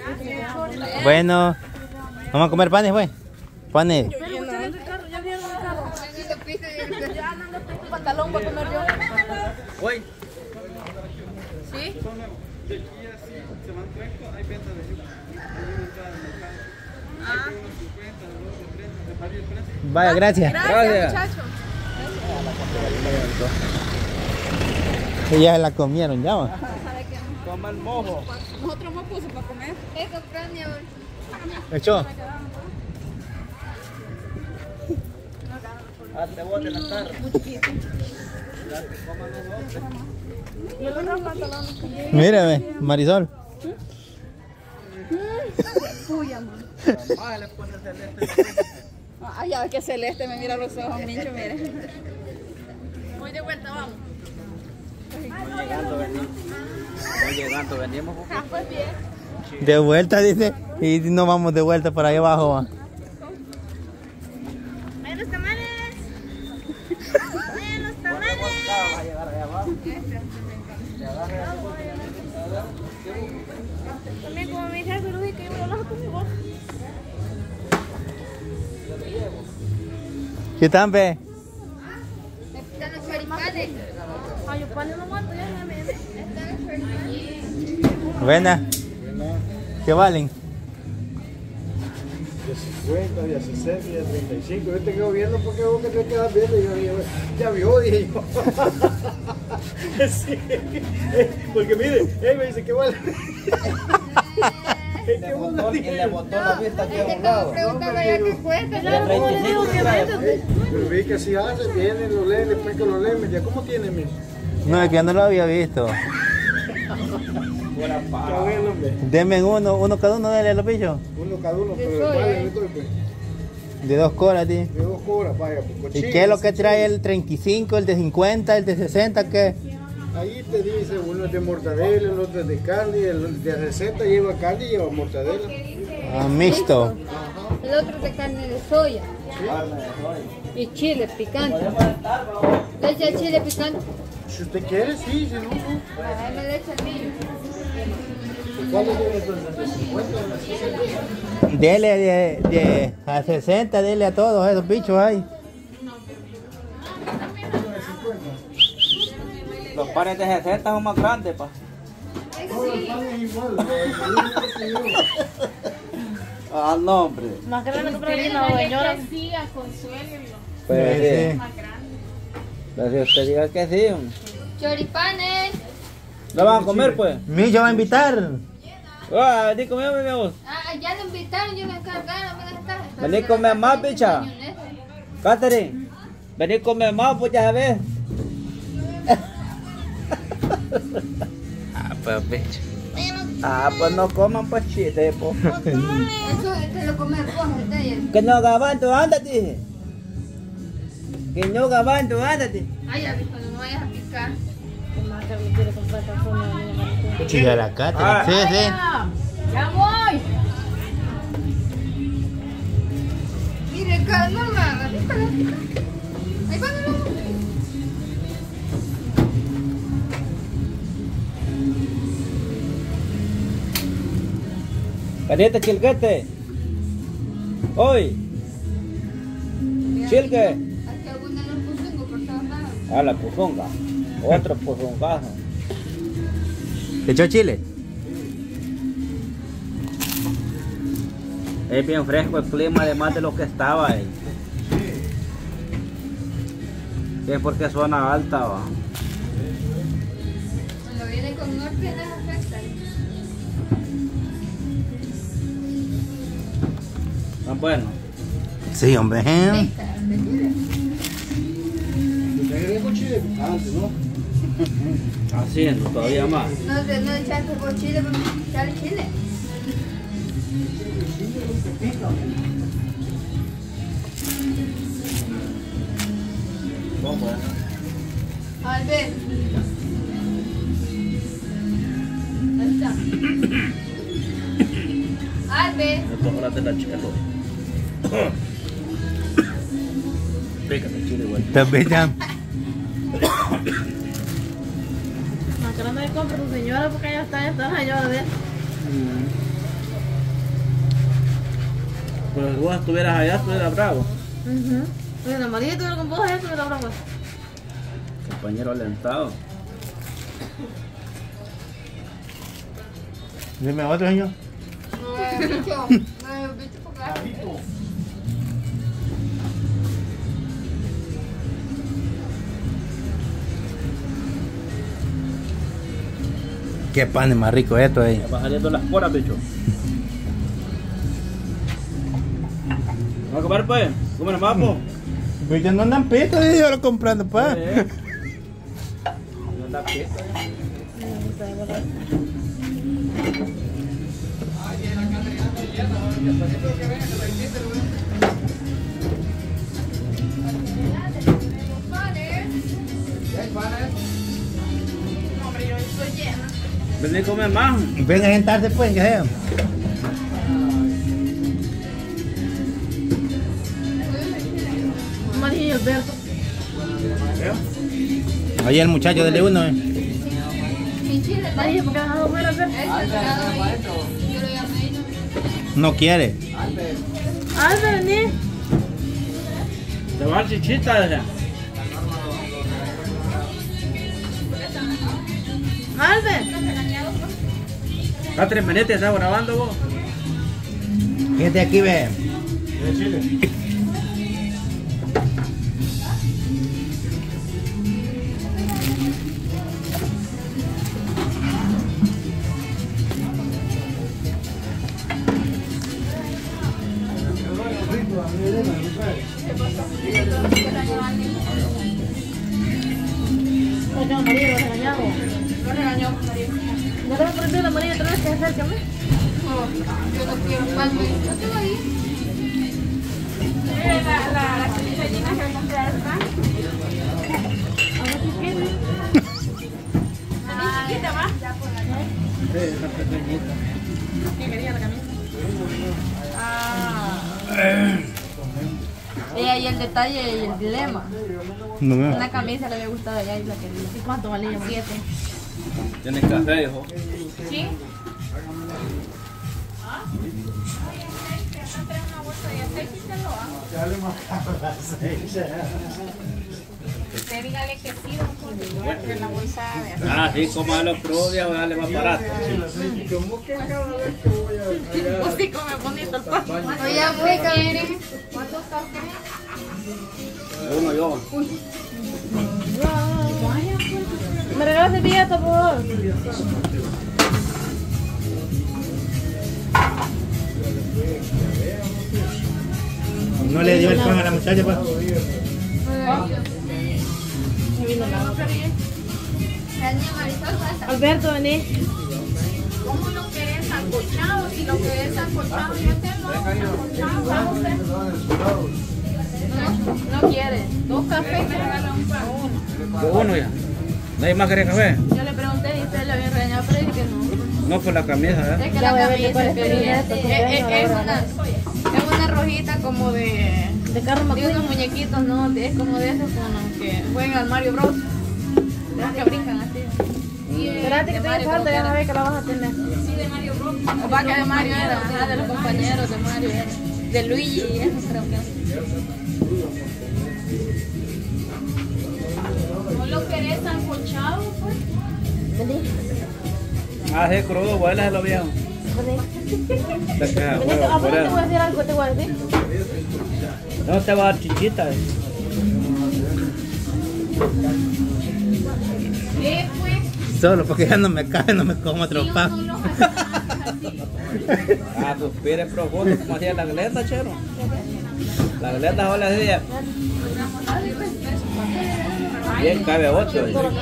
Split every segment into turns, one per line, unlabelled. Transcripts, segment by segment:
Bueno, vamos a comer panes, pues. Panes.
Ya ando el pantalón para comer yo.
Voy.
¿Sí?
Vaya, gracias.
Gracias, muchachos.
Ya la comieron, ya va.
Toma el mojo.
Nosotros hemos puesto para comer.
Eso, premio.
¿Echó?
Hazte vos de la tarde.
Mírame, Marisol.
Puya, man.
Ah, le pone celeste.
Ay, ya ves que Celeste me mira los ojos, Mincho, mire. Voy de vuelta, vamos.
Llegando, venimos.
Ah, pues bien.
De vuelta, dice. Y no vamos de vuelta para ahí abajo, va.
¡Ven los tamales! ¡Ven los tamales!
Va a llegar allá abajo.
También como me dice, pero dije que yo me lo lajo conmigo.
¿Qué tal, pe?
Están los choripanes.
Ay, yo pan no aguanto, ya me.
Están los choripanes.
Buena. ¿Qué valen?
De 50, de 60, de 35. Yo te quedo viendo porque vos que te quedas viendo. Y yo dije, ya vio, dije yo. Sí, porque mire, él me dice que vale. Es que uno
¿Quién le botó la vista aquí a un
Como
lado?
preguntan allá qué cuesta.
De 35 que trae.
Pero vi que así hace, vienen, lo leen, después que lo leen, ya, ¿cómo tiene, mi?
No, es que yo no lo había visto.
Fuera
Está
pa.
bueno, hombre.
Denme uno cada uno, dale a los bichos.
Uno cada uno, pero
soy,
vale, le doy, pues.
De 2 colas, tío.
De 2 horas, vaya, pues.
¿Y qué es lo que trae el 35, el de 50, el de 60? ¿Qué?
Ahí te dice, uno es de mortadela, el otro es de carne, el de 60 lleva carne y lleva mortadela.
Ah, mixto.
El otro es de carne de soya. Y chile picante. ¿Le echa el chile picante?
Si usted quiere, sí, si no, no.
Ahí me le echa el millo.
¿Cuál es el de 50 o de 60?
Dele de a 60, dele a todos esos bichos ahí.
Los panes de 60 son más grandes, pa.
Todos los panes es igual.
Ah, no, hombre.
Más grande que para la señora.
Pues
Sí.
Pero si usted diga que sí, hombre.
Choripanes.
¿Lo van a comer, pues?
Millo va a invitar.
Ah, vení conmigo, mi amor.
Ah, ya lo invitaron, yo me encargaron.
Vení a comer más, bicha. Catherine, vení a comer más, pues ya sabes.
Ah, pues bicho.
Ah, pues no coman, pues chiste, pues.
Eso te lo comes vos, el de ella.
Que no gabanto, ándate. Que no gabanto, ándate.
Ay, ya, hijo, no me vayas a picar.
Chica la cátedra. Sí, sí.
¡Ya voy!
Mire, calma, mamá. Ahí va, mamá.
Caliente, chilquete. Hoy. Chilque.
Aquí abundan los puzungos por todos lados.
A la puzonga. Otro puzongazo.
¿Te echó chile?
Es bien fresco el clima, además de lo que estaba ahí. Sí, es porque es zona alta, va.
Cuando viene con norte, les afecta.
Tan bueno.
Sí, hombre.
Usted con chile picante, ¿no?
Haciendo todavía más.
No echaste por chile, pero echar chile.
¿Cómo es?
Albert. Ahí está. Albert.
Esto es de la chica. Pícate chile igual.
También ya.
Más grande de compra tu señora porque ya está señora de
Pero si vos estuvieras allá, estuvieras bravo.
Pues la María estuviera con vos, ella estuviera bravo.
Compañero alentado.
Dime otro, señor.
No, bicho. No, bicho, por acá.
Qué pan es más rico esto,
Ya va saliendo las poras, bicho. ¿Vamos a comer, pues? ¿Comer más, pues?
Bicho, no andan pistas, yo lo comprando, pa.
No anda pieza.
Hombre, yo estoy llena.
Vení a comer más.
Venga a sentarse, pues, que sea.
María y Alberto.
Oye, el muchacho, dele uno,
María, ¿por qué has dejado fuera Alberto?
Yo lo llamé y no.
No quiere.
Albert, vení.
Te va a dar chichita, desde.
Albert.
Catherine, venite, ¿estás grabando vos?
Gente aquí, ve.
No, María, lo regañamos.
Lo regañó María.
¿No te vas a prender la María otra vez que acércame?
Yo no quiero pan. Yo tengo ahí. Mire la gallina que compré al pan.
Ahora sí quiere.
También chiquita, ¿va?
Sí, esa pequeñita.
¿Qué quería la camisa? Ella y el detalle y el dilema.
No me
Una camisa le había gustado a ella y la quería.
¿Y cuánto valía?
7.
Tienes café, hijo.
¿Sí? Usted dígale que sí, don Julio, en la bolsa de
Ah, sí, como los probios, dale más barato.
¿Cómo que cada vez que voy a
Pues sí, come bonito el pan.
Oye, ¿qué quieren?
¿Cuántos cafés?
Uno yo.
¿Me regalas el billete, por favor?
No le dio el pan a la muchacha, pues.
Alberto, vení.
¿Cómo lo querés sancochado? Si lo querés sancochado, yo te lo sancochado. No quiere. 2 cafés y me regala un pan.
Uno ya. ¿Nadie más quiere café?
Yo le pregunté y usted le había regañado, pero dije que no.
No, por la camisa, ¿eh?
Es que
Ya voy a
la
ver
camisa
cuál es
que
el
viene
billete, porque
es una rojita como de
Carlos
unos
McQueen.
muñequitos, ¿no? Es como de esos con los que juegan al Mario Bros. De los que brincan así.
Espérate que te
Mario
falta, ya
Bros
vas a ver que la vas a tener.
Sí, de Mario Bros. O va que de Mario era, ajá, de los compañeros de Mario era. De Luigi y eso creo que. ¿No lo querés sancochado, pues?
Vení,
Ah, sí, crudo, vuelas lo viejo.
vení.
Te queda
Vení,
huevo, por
te voy a
eso.
decir algo, te voy a decir.
No te va a dar chichita.
Pues,
Solo porque ya no me cabe, no me como otro
sí,
pan.
uno los así.
Ah, suspire profundo, como hacía la glenda, chero. La glenda hola decía. Bien, cabe 8.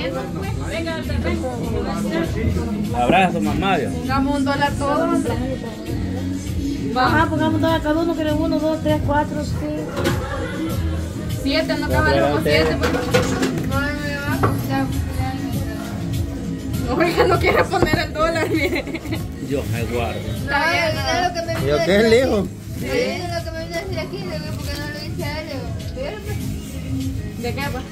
Abraza a tu mamá, Dios.
Pongamos $1 todos, hombre.
Ajá, pongamos todas cada uno, quiere 1, 2, 3, 4, 5.
7, no acabaron con 7 porque no me va a costar. Oiga, no quiere poner el dólar, mire.
Yo me guardo.
Está bien,
lo que me vino
¿Yo
a
qué es,
decir.
hijo?
Lo que me vino a decir aquí, le digo, porque no lo dice a él. Le digo,
¿De qué, pues?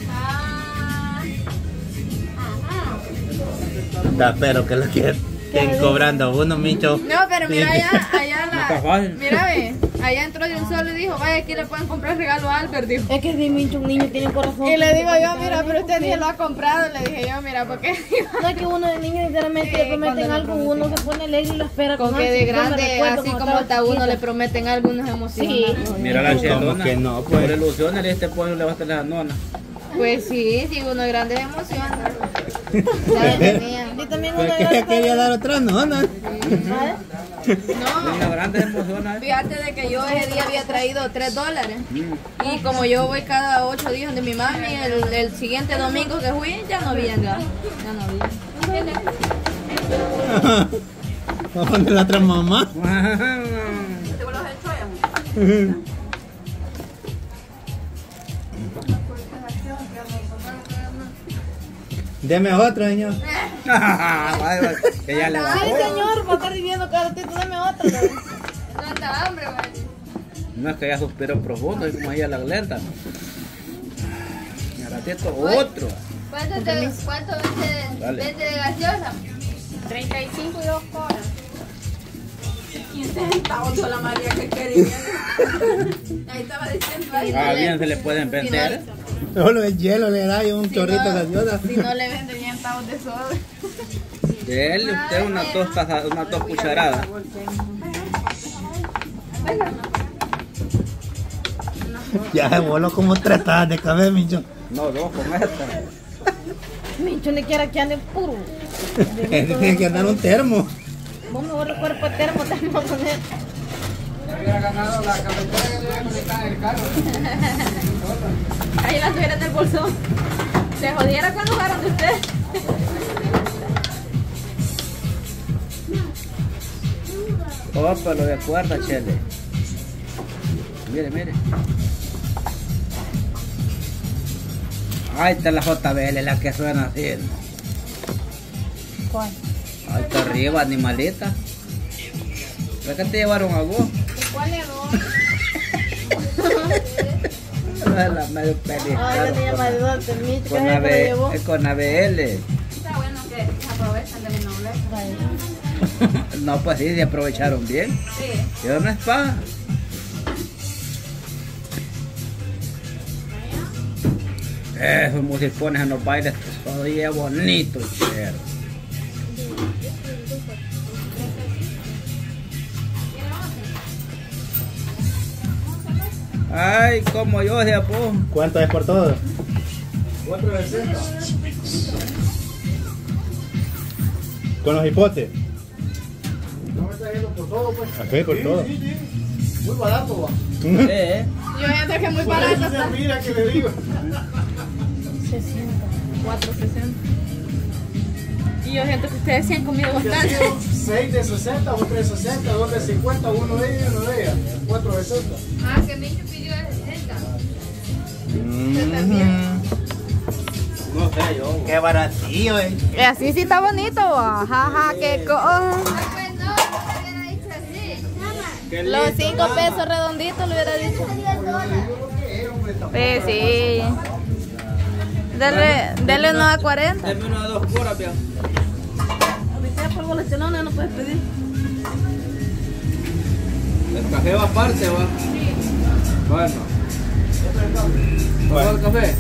Está, pero que lo que estén cobrando uno, Micho.
No, pero mira allá
No está
la.
fácil.
Mira, ve. Allá entró de un solo y dijo, vaya, aquí le pueden comprar regalo a Albert, dijo.
Es que Mincho, un niño tiene corazón.
Y le digo yo, mira, pero usted ni lo ha comprado. Le dije yo, mira, ¿por qué?
No es que uno de niño literalmente le prometen algo, uno se pone alegre y lo espera.
Con que de grande, así como hasta a uno le prometen algo, uno se emociona.
Sí.
Mira la chelona.
que no,
Por
pues.
ilusiones, este pueblo le va a estar la nona.
Pues sí, si uno de grande se emociona. Ya tenía.
Y también
¿Por
uno
qué le quería dar otra nona?
No,
La grande emociona.
fíjate de que yo ese día había traído $3. Y como yo voy cada 8 días de mi mami, el siguiente domingo que fui, ya no había ya. Ya no había.
Va a poner la otra mamá. Deme otro, señor.
Que ya le va.
Sí, señor, va a estar viviendo cada ratito, dame otro.
Tanta hambre, güey.
No es que ya suspiró profundo, es como ella la alerta. Y al ratito otro.
¿Cuánto
Dale.
vende de gaseosa?
35 y 2 horas. 15 centavos yo la María que quería. Ahí estaba diciendo ahí.
Ah, bien se le pueden vender.
Solo el hielo le da y un chorrito de gaseosa.
Si no le venden 10 centavos de soda.
Dele usted unas dos cucharadas.
Ya se voló como 3 tazas de café, Micho.
No, dos con esta.
Mincho ni quiera que ande puro.
Este tiene que andar un termo.
Vos mejor el cuerpo de termo te vamos a poner.
Hubiera ganado la cafetera que le voy a conectar en el carro.
Ahí la tuviera en el bolsón. Se jodiera cuando jugaron de usted.
Opa, lo de cuerda, chele. Mire, mire. Ahí está la JBL, la que suena así.
¿Cuál?
Ahí está arriba, animalita. ¿Para qué te llevaron a vos?
¿Cuál le doy?
La medio
Ay, la niña mayor del Mincho,
con
que se lo llevó.
con ABL.
Está bueno que se aprovechan de mi nobleza.
No, pues sí, se aprovecharon bien.
Sí.
¿Y dónde es paja? Esos musicones en los bailes todavía bonito, chero. Ay, como yo, de apo.
¿Cuánto es por todo?
4.60.
Con los hipotes.
No me está yendo por todo, pues.
Aquí, por todo.
Sí. Muy barato, va.
Yo siento que es muy
Por eso
barato.
se mira que le digo.
4.60. Y yo siento que ustedes sí han comido
Que ha
bastante.
sido 6 de 60, 1 de 60, 2 de 50, uno de ellos y uno de ellas. 4 de 60.
Ah, que Mincho pidió de 60.
No sé, yo.
Qué baratillo,
Así sí está bonito. Ajá, qué co.
Ah, pues no, no hubiera dicho así.
Los 5 pesos redonditos le hubiera dicho. Pues sí. Dele uno a 40.
Deme una de 2 curas, viejo.
Ahorita por boletelona no puedes pedir.
El café va aparte, va. Bueno. ¿Vamos al café?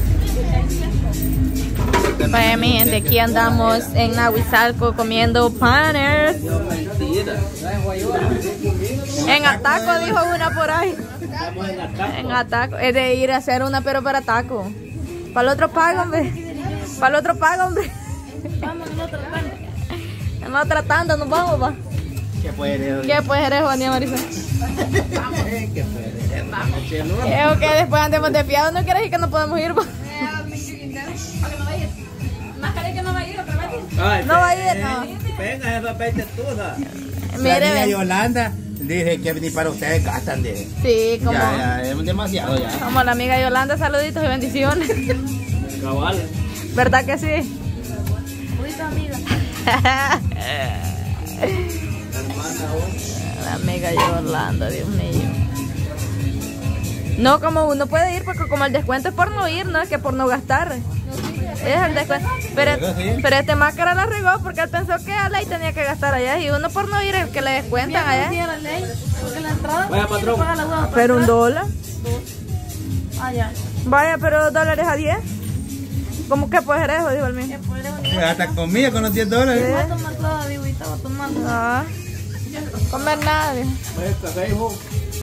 Vaya mi gente, aquí andamos en Nahuizalco comiendo panes.
Mentira.
En Ataco dijo una por ahí. En Ataco. Es de ir a hacer una pero para Ataco. Para el otro pago, hombre. Para el otro pago, hombre.
Vamos en otra tanda.
En la otra tanda nos vamos, va.
¿Qué puede?
¿Qué pues eres, Juanía Marisa?
¿Qué puede?
Creo que después andemos desviados, ¿no quiere decir que no podemos ir, va? Más que no va a ir otra vez.
Ay,
No va a ir, no.
Venga, esa pecha tuda.
La
Mire,
niña
ven.
Yolanda dice que ni para ustedes gastan, dice.
Sí, como,
Ya, es demasiado ya.
como la amiga Yolanda, saluditos y bendiciones.
Cabal.
¿Verdad que sí?
Ahorita, amiga.
La amiga Yolanda, Dios mío. No, como uno puede ir, porque como el descuento es por no ir, no es que por no gastar. Es el descuento. Pero este máscara la regó porque él pensó que a ley tenía que gastar allá. Y uno por no ir, el que le descuentan allá.
Sí, a la ley, porque la entrada
Vaya, patrón.
Pero $1.
Ah, ya.
Vaya, pero $2 a 10. ¿Cómo que puede ser eso? Dijo el mío.
Hasta comida con los $10.
Voy a tomar toda, digo, y estaba tomando.
Ah. Comer nada. Dijo.
Vaya, café, hijo.